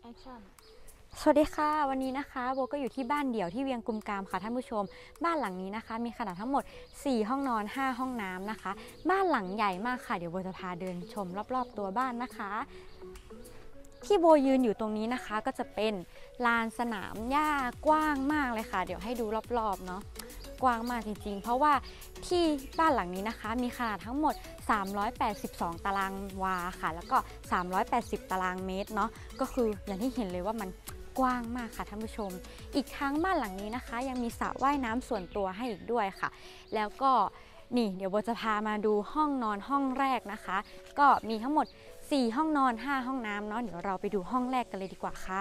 Action สวัสดีค่ะวันนี้นะคะโบก็อยู่ที่บ้านเดี่ยวที่เวียงกุมกามค่ะท่านผู้ชมบ้านหลังนี้นะคะมีขนาดทั้งหมด4ห้องนอน5ห้องน้ำนะคะบ้านหลังใหญ่มากค่ะเดี๋ยวโบจะพาเดินชมรอบๆตัวบ้านนะคะที่โบยืนอยู่ตรงนี้นะคะก็จะเป็นลานสนามหญ้ากว้างมากเลยค่ะเดี๋ยวให้ดูรอบๆเนาะกว้างมากจริงๆเพราะว่าที่บ้านหลังนี้นะคะมีขนาดทั้งหมด382ตารางวาค่ะแล้วก็380ตารางเมตรเนาะก็คืออย่างที่เห็นเลยว่ามันกว้างมากค่ะท่านผู้ชมอีกทั้งบ้านหลังนี้นะคะยังมีสระว่ายน้ำส่วนตัวให้อีกด้วยค่ะแล้วก็นี่เดี๋ยวโบจะพามาดูห้องนอนห้องแรกนะคะก็มีทั้งหมด4ห้องนอน5ห้องน้ำเนาะเดี๋ยวเราไปดูห้องแรกกันเลยดีกว่าค่ะ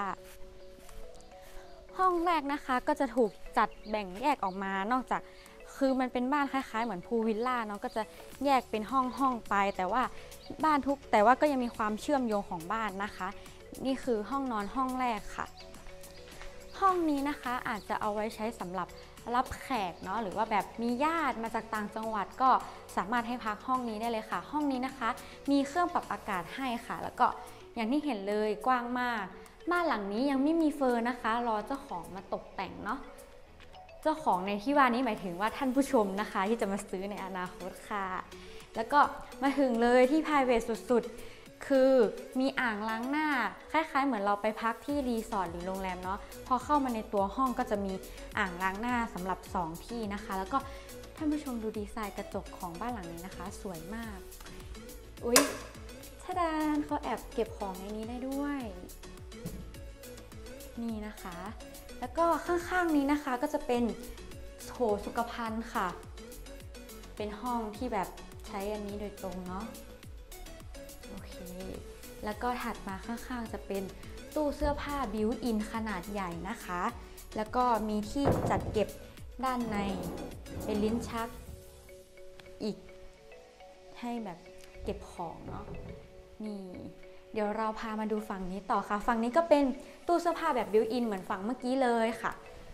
ห้องแรกนะคะก็จะถูกจัดแบ่งแยกออกมานอกจากคือมันเป็นบ้านคล้ายๆเหมือนพูลวิลล่าเนาะก็จะแยกเป็นห้องไปแต่ว่าก็ยังมีความเชื่อมโยงของบ้านนะคะนี่คือห้องนอนห้องแรกค่ะห้องนี้นะคะอาจจะเอาไว้ใช้สำหรับรับแขกเนาะหรือว่าแบบมีญาติมาจากต่างจังหวัดก็สามารถให้พักห้องนี้ได้เลยค่ะห้องนี้นะคะมีเครื่องปรับอากาศให้ค่ะแล้วก็อย่างที่เห็นเลยกว้างมากบ้านหลังนี้ยังไม่มีเฟอร์นะคะรอเจ้าของมาตกแต่งเนาะเจ้าของในที่ว่านี้หมายถึงว่าท่านผู้ชมนะคะที่จะมาซื้อในอนาคตค่ะแล้วก็มาถึงเลยที่ private สุดๆคือมีอ่างล้างหน้าคล้ายๆเหมือนเราไปพักที่รีสอร์ทหรือโรงแรมเนาะพอเข้ามาในตัวห้องก็จะมีอ่างล้างหน้าสำหรับ2ที่นะคะแล้วก็ท่านผู้ชมดูดีไซน์กระจกของบ้านหลังนี้นะคะสวยมากอุ๊ยชะดานเขาแอบเก็บของในนี้ได้ด้วยนี่นะคะแล้วก็ข้างๆนี้นะคะก็จะเป็นโถสุขภัณฑ์ค่ะเป็นห้องที่แบบใช้อันนี้โดยตรงเนาะโอเคแล้วก็ถัดมาข้างๆจะเป็นตู้เสื้อผ้าบิวอินขนาดใหญ่นะคะแล้วก็มีที่จัดเก็บด้านในเป็นลิ้นชักอีกให้แบบเก็บของเนาะนี่เดี๋ยวเราพามาดูฝั่งนี้ต่อค่ะฝั่งนี้ก็เป็นตู้เสื้อผ้าแบบบิวอินเหมือนฝั่งเมื่อกี้เลยค่ะ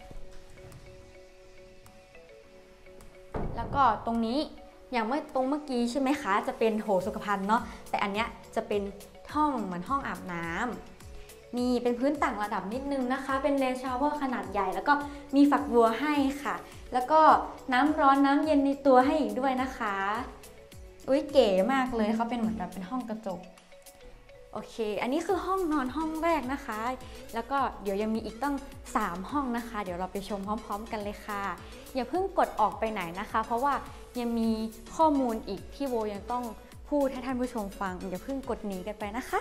แล้วก็ตรงนี้อย่างตรงเมื่อกี้ใช่ไหมคะจะเป็นโถสุขภัณฑ์เนาะแต่อันเนี้ยจะเป็นห้องเหมือนห้องอาบน้ำนี่เป็นพื้นต่างระดับนิดนึงนะคะเป็นเรนชาวเวอร์ขนาดใหญ่แล้วก็มีฝักบัวให้ค่ะแล้วก็น้ำร้อนน้ำเย็นในตัวให้อีกด้วยนะคะอุ๊ยเก๋มากเลยเขาเป็นเหมือนแบบเป็นห้องกระจกโอเคอันนี้คือห้องนอนห้องแรกนะคะแล้วก็เดี๋ยวยังมีอีกตั้ง3ห้องนะคะเดี๋ยวเราไปชมพร้อมๆกันเลยค่ะอย่าเพิ่งกดออกไปไหนนะคะเพราะว่ายังมีข้อมูลอีกที่โบยังต้องพูดให้ท่านผู้ชมฟังอย่าเพิ่งกดหนีกันไปนะคะ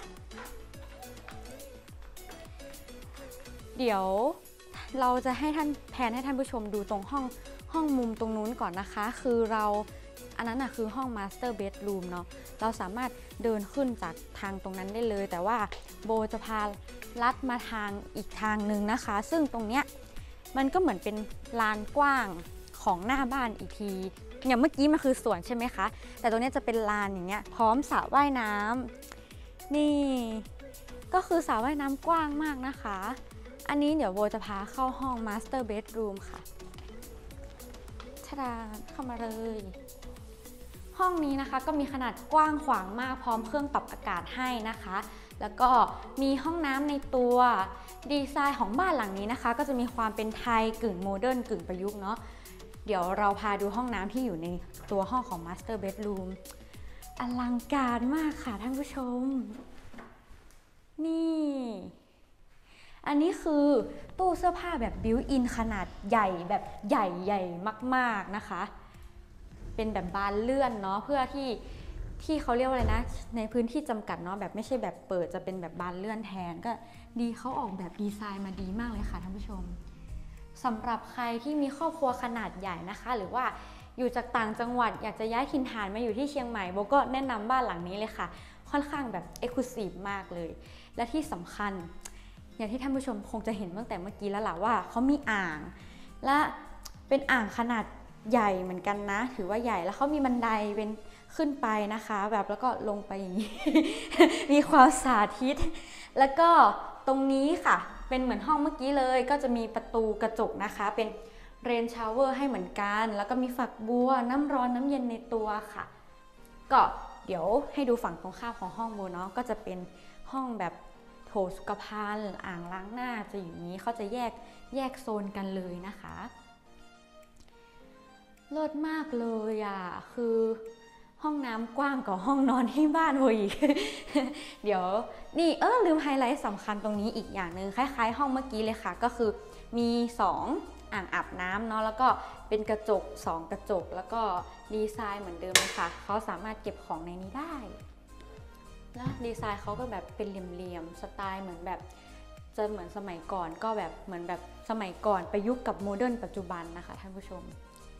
เดี๋ยวเราจะให้แพนให้ท่านผู้ชมดูตรงห้องมุมตรงนู้นก่อนนะคะคืออันนั้นคือห้อง Master Bedroom เนาะเราสามารถเดินขึ้นจากทางตรงนั้นได้เลยแต่ว่าโบจะพาลัดมาทางอีกทางหนึ่งนะคะซึ่งตรงเนี้ยมันก็เหมือนเป็นลานกว้างของหน้าบ้านอีกทีอย่างเมื่อกี้มันคือสวนใช่ไหมคะแต่ตรงนี้จะเป็นลานอย่างเงี้ยพร้อมสระว่ายน้ำนี่ก็คือสระว่ายน้ำกว้างมากนะคะอันนี้เดี๋ยวโบจะพาเข้าห้อง Master Bedroom ค่ะชะดาเข้ามาเลยห้องนี้นะคะก็มีขนาดกว้างขวางมากพร้อมเครื่องปรับอากาศให้นะคะแล้วก็มีห้องน้ำในตัวดีไซน์ของบ้านหลังนี้นะคะก็จะมีความเป็นไทยกึ่งโมเดิร์นกึ่งประยุกต์เนาะเดี๋ยวเราพาดูห้องน้ำที่อยู่ในตัวห้องของ Master Bedroom อลังการมากค่ะท่านผู้ชมนี่อันนี้คือตู้เสื้อผ้าแบบบิวอินขนาดใหญ่แบบใหญ่มากๆนะคะเป็นแบบบานเลื่อนเนาะเพื่อที่เขาเรียกว่าอะไรนะในพื้นที่จำกัดเนาะแบบไม่ใช่แบบเปิดจะเป็นแบบบานเลื่อนแทนก็ดีเขาออกแบบดีไซน์มาดีมากเลยค่ะท่านผู้ชมสำหรับใครที่มีครอบครัวขนาดใหญ่นะคะหรือว่าอยู่จากต่างจังหวัดอยากจะย้ายถิ่นฐานมาอยู่ที่เชียงใหม่โบก็แนะนำบ้านหลังนี้เลยค่ะค่อนข้างแบบเอ็กซ์คลูซีฟมากเลยและที่สำคัญอย่างที่ท่านผู้ชมคงจะเห็นตั้งแต่เมื่อกี้แล้วล่ะว่าเขามีอ่างและเป็นอ่างขนาดใหญ่เหมือนกันนะถือว่าใหญ่แล้วเขามีบันไดเป็นขึ้นไปนะคะแบบแล้วก็ลงไปอย่างนี้ มีความสาธิตแล้วก็ตรงนี้ค่ะเป็นเหมือนห้องเมื่อกี้เลยก็จะมีประตูกระจกนะคะเป็นเรนชาวเวอร์ให้เหมือนกันแล้วก็มีฝักบัวน้ำร้อนน้ำเย็นในตัวค่ะก็เดี๋ยวให้ดูฝั่งตรงข้ามของห้องโบเนาะก็จะเป็นห้องแบบโถสุขภัณฑ์อ่างล้างหน้าจะอยู่นี้เขาจะแยกโซนกันเลยนะคะเลิศมากเลยอ่ะคือห้องน้ำกว้างกว่าห้องนอนที่บ้านโวอีก เดี๋ยวนี่ลืมไฮไลท์สำคัญตรงนี้อีกอย่างหนึ่งคล้ายๆห้องเมื่อกี้เลยค่ะก็คือมี2อ่างอาบน้ำเนาะแล้วก็เป็นกระจก2กระจกแล้วก็ดีไซน์เหมือนเดิมเลยค่ะเขาสามารถเก็บของในนี้ได้แล้วดีไซน์เขาก็แบบเป็นเหลี่ยมๆสไตล์เหมือนแบบจะเหมือนสมัยก่อนก็แบบเหมือนแบบสมัยก่อนประยุกต์กับโมเดิร์นปัจจุบันนะคะท่านผู้ชม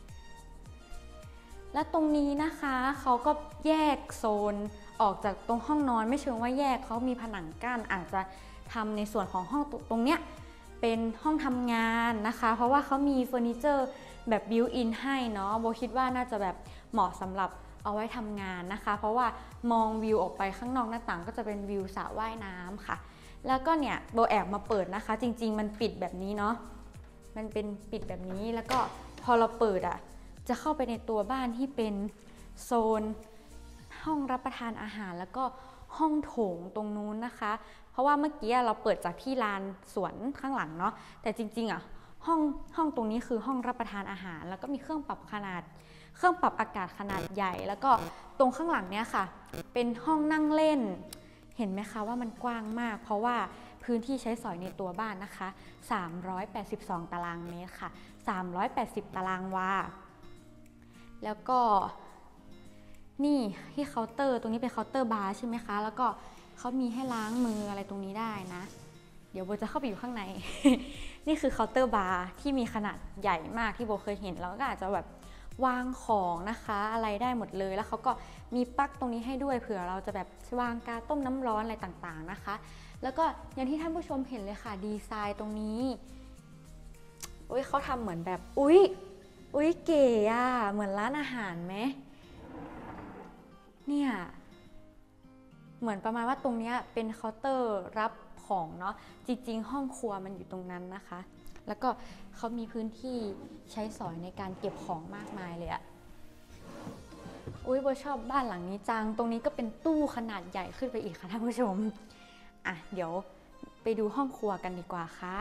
และตรงนี้นะคะเขาก็แยกโซนออกจากตรงห้องนอนไม่เชิงว่าแยกเขามีผนังกั้นอาจจะทำในส่วนของห้องตรงเนี้ยเป็นห้องทำงานนะคะเพราะว่าเขามีเฟอร์นิเจอร์แบบบิวอินให้เนาะโบคิดว่าน่าจะแบบเหมาะสำหรับเอาไว้ทำงานนะคะเพราะว่ามองวิวออกไปข้างนอกหน้าต่างก็จะเป็นวิวสระว่ายน้ำค่ะแล้วก็เนี่ยโบแอบมาเปิดนะคะจริงๆมันปิดแบบนี้เนาะมันเป็นปิดแบบนี้แล้วก็พอเราเปิดจะเข้าไปในตัวบ้านที่เป็นโซนห้องรับประทานอาหารแล้วก็ห้องโถงตรงนู้นนะคะเพราะว่าเมื่อกี้เราเปิดจากที่ลานสวนข้างหลังเนาะแต่จริงๆห้องตรงนี้คือห้องรับประทานอาหารแล้วก็มีเครื่องปรับอากาศขนาดใหญ่แล้วก็ตรงข้างหลังเนี้ยค่ะเป็นห้องนั่งเล่นเห็นไหมคะว่ามันกว้างมากเพราะว่าพื้นที่ใช้สอยในตัวบ้านนะคะ382ตารางเมตรค่ะ380ตารางวาแล้วก็นี่ที่เคาน์เตอร์ตรงนี้เป็นเคาน์เตอร์บาร์ใช่ไหมคะแล้วก็เขามีให้ล้างมืออะไรตรงนี้ได้นะเดี๋ยวโบจะเข้าไปอยู่ข้างใน นี่คือเคาน์เตอร์บาร์ที่มีขนาดใหญ่มากที่โบเคยเห็นแล้วก็อาจจะแบบวางของนะคะอะไรได้หมดเลยแล้วเขาก็มีปลั๊กตรงนี้ให้ด้วยเผื่อเราจะแบบวางกาต้มน้ำร้อนอะไรต่างๆนะคะแล้วก็อย่างที่ท่านผู้ชมเห็นเลยค่ะดีไซน์ตรงนี้เขาทำเหมือนแบบอุ๊ยเก๋อะเหมือนร้านอาหารไหมเนี่ยเหมือนประมาณว่าตรงนี้เป็นเคาน์เตอร์รับของเนาะจริงๆห้องครัวมันอยู่ตรงนั้นนะคะแล้วก็เขามีพื้นที่ใช้สอยในการเก็บของมากมายเลยอะโบชอบบ้านหลังนี้จังตรงนี้ก็เป็นตู้ขนาดใหญ่ขึ้นไปอีกค่ะท่านผู้ชมเดี๋ยวไปดูห้องครัวกันดีกว่าค่ะ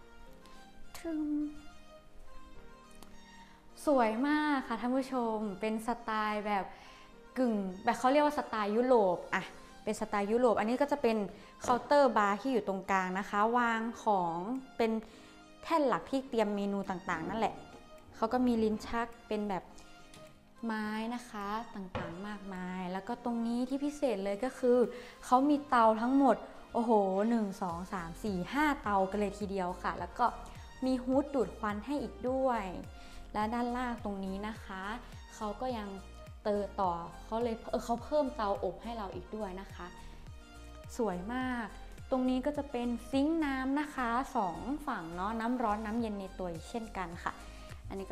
สวยมากค่ะท่านผู้ชมเป็นสไตล์แบบแบบเขาเรียกว่าสไตล์ยุโรปเป็นสไตล์ยุโรปอันนี้ก็จะเป็นเคาน์เตอร์บาร์ที่อยู่ตรงกลางนะคะวางของเป็นแท่นหลักที่เตรียมเมนูต่างๆนั่นแหละเขาก็มีลิ้นชักเป็นแบบไม้นะคะต่างๆมากมายแล้วก็ตรงนี้ที่พิเศษเลยก็คือเขามีเตาทั้งหมด1 2 3 4 5เตากันเลยทีเดียวค่ะแล้วก็มีฮูดดูดควันให้อีกด้วยและด้านล่างตรงนี้นะคะเขาก็ยังต่อเขาเพิ่มเตาอบให้เราอีกด้วยนะคะสวยมากตรงนี้ก็จะเป็นซิงค์น้ำนะคะ2ฝั่งเนาะน้ำร้อนน้ำเย็นในตัวเช่นกันค่ะอันนี้ก็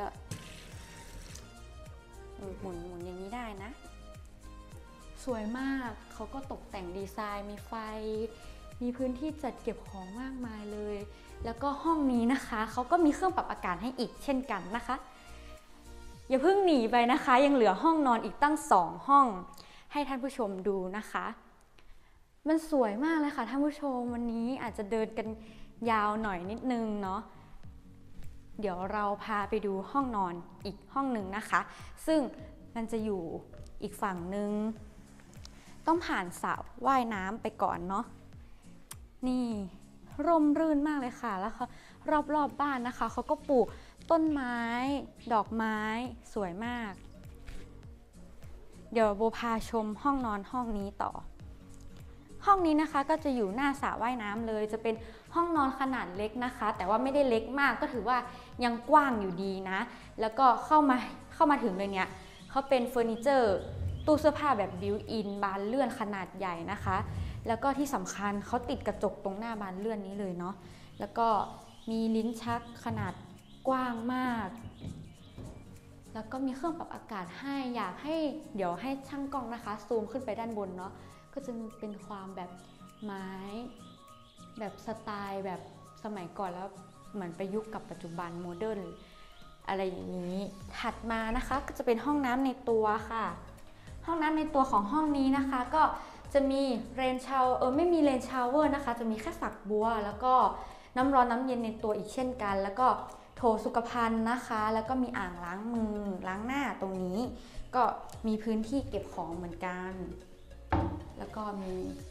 หมุนอย่างนี้ได้นะสวยมากเขาก็ตกแต่งดีไซน์มีไฟมีพื้นที่จัดเก็บของมากมายเลยแล้วก็ห้องนี้นะคะเขาก็มีเครื่องปรับอากาศให้อีกเช่นกันนะคะอย่าเพิ่งหนีไปนะคะยังเหลือห้องนอนอีกตั้ง2ห้องให้ท่านผู้ชมดูนะคะมันสวยมากเลยค่ะท่านผู้ชมวันนี้อาจจะเดินกันยาวหน่อยนิดนึงเนาะเดี๋ยวเราพาไปดูห้องนอนอีกห้องหนึ่งนะคะซึ่งมันจะอยู่อีกฝั่งหนึ่งต้องผ่านสระว่ายน้ำไปก่อนเนาะนี่ร่มรื่นมากเลยค่ะแล้วรอบบ้านนะคะเขาก็ปลูกต้นไม้ดอกไม้สวยมากเดี๋ยวโบพาชมห้องนอนห้องนี้ต่อห้องนี้นะคะก็จะอยู่หน้าสระว่ายน้ำเลยจะเป็นห้องนอนขนาดเล็กนะคะแต่ว่าไม่ได้เล็กมากก็ถือว่ายังกว้างอยู่ดีนะแล้วก็เข้ามาถึงเลยเนี่ยเขาเป็นเฟอร์นิเจอร์ตู้เสื้อผ้าแบบบิวอินบานเลื่อนขนาดใหญ่นะคะแล้วก็ที่สำคัญเขาติดกระจกตรงหน้าบานเลื่อนนี้เลยเนาะแล้วก็มีลิ้นชักขนาดกว้างมากแล้วก็มีเครื่องปรับอากาศให้เดี๋ยวให้ช่างกล้องนะคะซูมขึ้นไปด้านบนเนาะก็จะเป็นความแบบไม้แบบสไตล์แบบสมัยก่อนแล้วเหมือนประยุกต์กับปัจจุบันโมเดิร์นอะไรอย่างนี้ถัดมานะคะก็จะเป็นห้องน้ำในตัวค่ะห้องน้ำในตัวของห้องนี้นะคะก็จะจะมีเรนชาวไม่มีเรนชาวเวอร์นะคะจะมีแค่ฝักบัวแล้วก็น้ำร้อนน้ำเย็นในตัวอีกเช่นกันแล้วก็โถสุขภัณฑ์นะคะแล้วก็มีอ่างล้างมือล้างหน้าตรงนี้ก็มีพื้นที่เก็บของเหมือนกันแล้วก็มี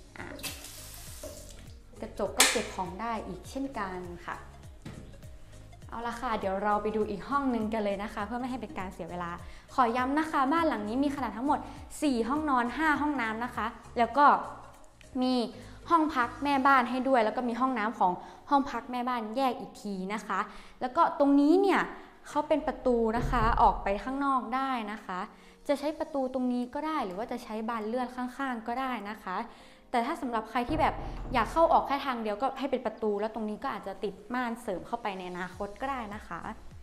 กระจกก็เก็บของได้อีกเช่นกันค่ะเอาละค่ะเดี๋ยวเราไปดูอีกห้องนึงกันเลยนะคะเพื่อไม่ให้เป็นการเสียเวลาขอย้ำนะคะบ้านหลังนี้มีขนาดทั้งหมด4ห้องนอน5ห้องน้ำนะคะแล้วก็มีห้องพักแม่บ้านให้ด้วยแล้วก็มีห้องน้ำของห้องพักแม่บ้านแยกอีกทีนะคะแล้วก็ตรงนี้เนี่ยเขาเป็นประตูนะคะออกไปข้างนอกได้นะคะจะใช้ประตูตรงนี้ก็ได้หรือว่าจะใช้บานเลื่อนข้างๆก็ได้นะคะแต่ถ้าสำหรับใครที่แบบอยากเข้าออกแค่ทางเดียวก็ให้เป็นประตูแล้วตรงนี้ก็อาจจะติดม่านเสริมเข้าไปในอนาคตก็ได้นะคะ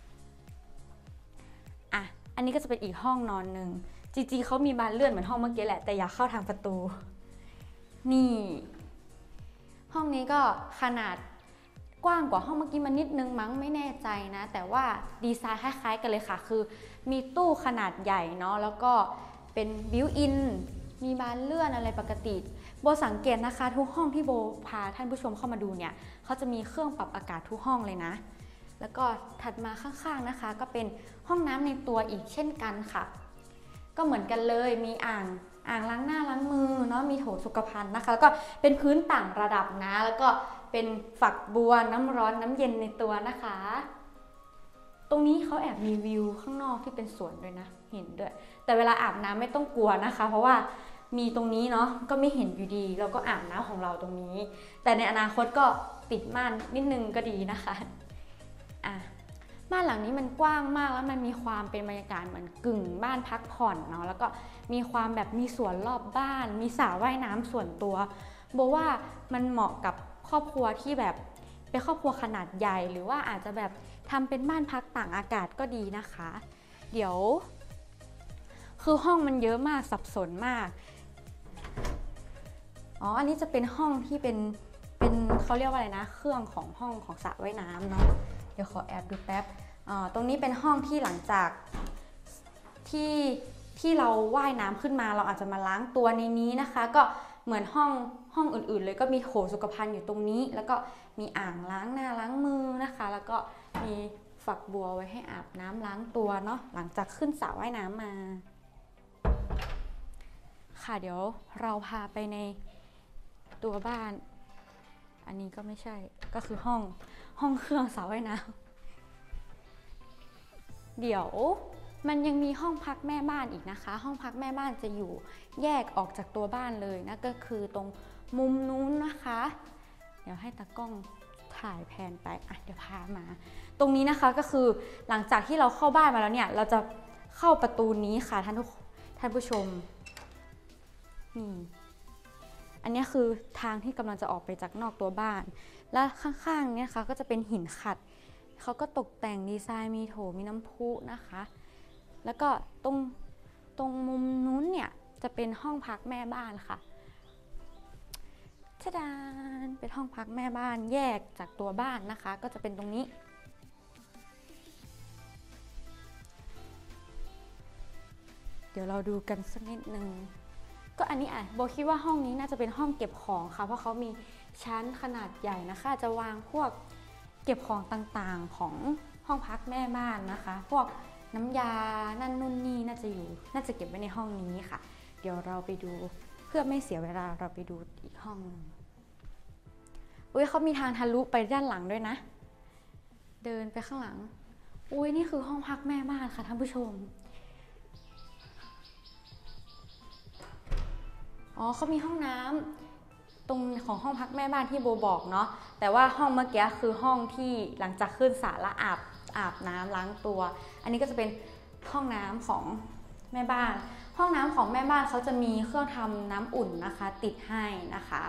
อันนี้ก็จะเป็นอีกห้องนอนหนึ่งจริงๆเขามีบานเลื่อนเหมือนห้องเมื่อกี้แหละแต่อยากเข้าทางประตูนี่ห้องนี้ก็ขนาดกว้างกว่าห้องเมื่อกี้มานิดนึงมั้งไม่แน่ใจนะแต่ว่าดีไซน์คล้ายๆกันเลยค่ะคือมีตู้ขนาดใหญ่เนาะแล้วก็เป็นบิวอินมีบานเลื่อนอะไรปกติโบสังเกตนะคะทุกห้องที่โบพาท่านผู้ชมเข้ามาดูเนี่ยเขาจะมีเครื่องปรับอากาศทุกห้องเลยนะแล้วก็ถัดมาข้างๆนะคะก็เป็นห้องน้ำในตัวอีกเช่นกันค่ะก็เหมือนกันเลยมีอ่างล้างหน้าล้างมือเนาะมีโถสุขภัณฑ์นะคะแล้วก็เป็นพื้นต่างระดับนะแล้วก็เป็นฝักบัวน้ำร้อนน้ำเย็นในตัวนะคะตรงนี้เขาแอบมีวิวข้างนอกที่เป็นสวนด้วยนะเห็นด้วยแต่เวลาอาบน้ำไม่ต้องกลัวนะคะเพราะว่ามีตรงนี้เนาะก็ไม่เห็นอยู่ดีเราก็อาบน้ำของเราตรงนี้แต่ในอนาคตก็ปิดม่านนิดนึงก็ดีนะคะบ้านหลังนี้มันกว้างมากแล้วมันมีความเป็นบรรยากาศเหมือนกึ่งบ้านพักผ่อนเนาะแล้วก็มีความแบบมีสวนรอบบ้านมีสระว่ายน้ำส่วนตัวโบว่ามันเหมาะกับครอบครัวที่แบบเป็นครอบครัวขนาดใหญ่หรือว่าอาจจะแบบทำเป็นบ้านพักต่างอากาศก็ดีนะคะเดี๋ยวคือห้องมันเยอะมากสับสนมากอันนี้จะเป็นห้องที่เป็นเขาเรียกว่าอะไรนะเครื่องของห้องของสระว่ายน้ำเนาะเดี๋ยวขอแอบดูแป๊บตรงนี้เป็นห้องที่หลังจากที่เราว่ายน้ำขึ้นมาเราอาจจะมาล้างตัวในนี้นะคะก็เหมือนห้องอื่นๆเลยก็มีโถสุขภัณฑ์อยู่ตรงนี้แล้วก็มีอ่างล้างหน้าล้างมือนะคะแล้วก็มีฝักบัวไว้ให้อาบน้ำล้างตัวเนาะหลังจากขึ้นสระว่ายน้ำมาค่ะเดี๋ยวเราพาไปในตัวบ้านอันนี้ก็ไม่ใช่ก็คือห้องเครื่องสระว่ายน้ำเดี๋ยวมันยังมีห้องพักแม่บ้านอีกนะคะห้องพักแม่บ้านจะอยู่แยกออกจากตัวบ้านเลยนะก็คือตรงมุมนู้นนะคะเดี๋ยวให้ตากล้องถ่ายแผนไปเดี๋ยวพามาตรงนี้นะคะก็คือหลังจากที่เราเข้าบ้านมาแล้วเนี่ยเราจะเข้าประตูนี้ค่ะท่านผู้ชมนี่อันนี้คือทางที่กำลังจะออกไปจากนอกตัวบ้านและข้างๆเนี่ยค่ะก็จะเป็นหินขัดเขาก็ตกแต่งดีไซน์มีโถมีน้ำพุนะคะแล้วก็ตรงมุมนู้นเนี่ยจะเป็นห้องพักแม่บ้านค่ะชะดานเป็นห้องพักแม่บ้านแยกจากตัวบ้านนะคะก็จะเป็นตรงนี้เดี๋ยวเราดูกันสักนิดนึงก็อันนี้โบคิดว่าห้องนี้น่าจะเป็นห้องเก็บของค่ะเพราะเขามีชั้นขนาดใหญ่นะคะจะวางพวกเก็บของต่างๆของห้องพักแม่บ้านนะคะพวกน้ำยานั่นนู่นนี่น่าจะเก็บไว้ในห้องนี้ค่ะเดี๋ยวเราไปดูเพื่อไม่เสียเวลาเราไปดูอีกห้องนึงเขามีทางทะลุไปด้านหลังด้วยนะเดินไปข้างหลังนี่คือห้องพักแม่บ้านค่ะท่านผู้ชมเขามีห้องน้ำตรงของห้องพักแม่บ้านที่โบบอกเนาะแต่ว่าห้องเมื่อกี้คือห้องที่หลังจากขึ้นสระและอาบน้ำล้างตัวอันนี้ก็จะเป็นห้องน้ำของแม่บ้านห้องน้ำของแม่บ้านเขาจะมีเครื่องทำน้ำอุ่นนะคะติดให้นะคะ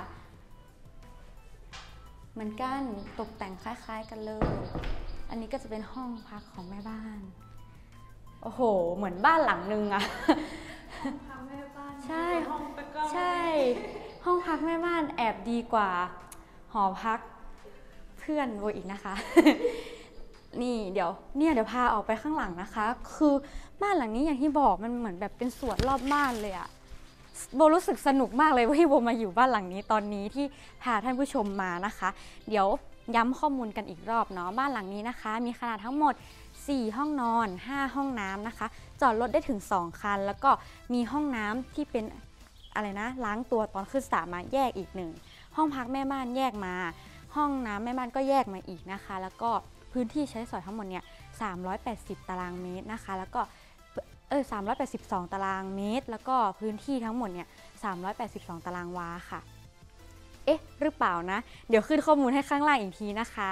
เหมือนกันตกแต่งคล้ายๆกันเลยอันนี้ก็จะเป็นห้องพักของแม่บ้านโอ้โหเหมือนบ้านหลังนึงอะใช่ใช่ห้องพักแม่บ้านแอบดีกว่าหอพักเพื่อนโบอีกนะคะ นี่เดี๋ยวพาออกไปข้างหลังนะคะคือบ้านหลังนี้อย่างที่บอกมันเหมือนแบบเป็นสวนรอบบ้านเลยอะโบรู้สึกสนุกมากเลยว่าที่โบมาอยู่บ้านหลังนี้ตอนนี้ที่พาท่านผู้ชมมานะคะ เดี๋ยวย้ำข้อมูลกันอีกรอบเนาะบ้านหลังนี้นะคะมีขนาดทั้งหมด4ห้องนอน5ห้องน้ำนะคะจอดรถได้ถึง2คันแล้วก็มีห้องน้ำที่เป็นอะไรนะล้างตัวตอนขึ้นสระมาแยกอีก1ห้องพักแม่บ้านแยกมาห้องน้ำแม่บ้านก็แยกมาอีกนะคะแล้วก็พื้นที่ใช้สอยทั้งหมดเนี่ย380ตารางเมตรนะคะแล้วก็382ตารางเมตรแล้วก็พื้นที่ทั้งหมดเนี่ย382ตารางวาค่ะเอ๊ะหรือเปล่านะเดี๋ยวขึ้นข้อมูลให้ข้างล่างอีกทีนะคะ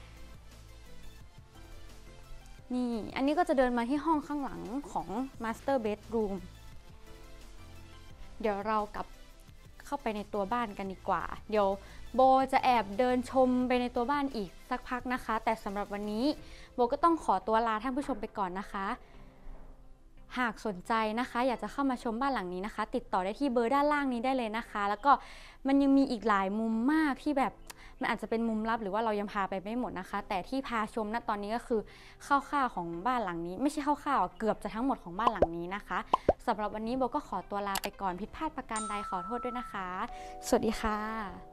นี่อันนี้ก็จะเดินมาที่ห้องข้างหลังของ Master Bedroom เดี๋ยวเรากลับเข้าไปในตัวบ้านกันดีกว่าเดี๋ยวโบจะแอบเดินชมไปในตัวบ้านอีกสักพักนะคะแต่สำหรับวันนี้โบก็ต้องขอตัวลาท่านผู้ชมไปก่อนนะคะหากสนใจนะคะอยากจะเข้ามาชมบ้านหลังนี้นะคะติดต่อได้ที่เบอร์ด้านล่างนี้ได้เลยนะคะแล้วก็มันยังมีอีกหลายมุมมากที่แบบมันอาจจะเป็นมุมลับหรือว่าเรายังพาไปไม่หมดนะคะแต่ที่พาชมณตอนนี้ก็คือคร่าวๆของบ้านหลังนี้ไม่ใช่คร่าวๆเกือบจะทั้งหมดของบ้านหลังนี้นะคะสำหรับวันนี้โบก็ขอตัวลาไปก่อนผิดพลาดประการใดขอโทษด้วยนะคะสวัสดีค่ะ